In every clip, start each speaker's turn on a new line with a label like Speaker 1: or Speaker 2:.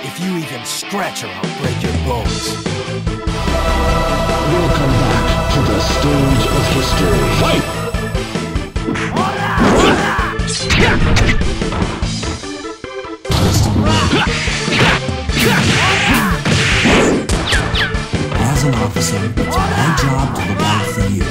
Speaker 1: If you even scratch her, I'll break your bones.
Speaker 2: Welcome back to the stage of history. Fight!
Speaker 3: As an officer, it's my job to look out for you.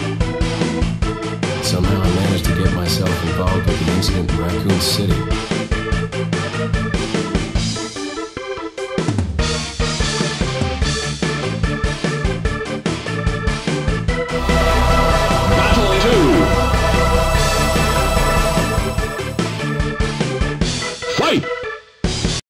Speaker 4: Somehow I managed to get myself involved with the incident in Raccoon City.